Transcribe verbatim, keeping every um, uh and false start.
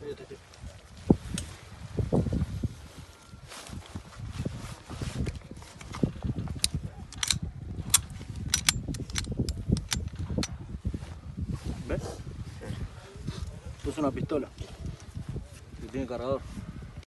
Fíjate aquí. ¿Ves? Esto es una pistola que tiene cargador.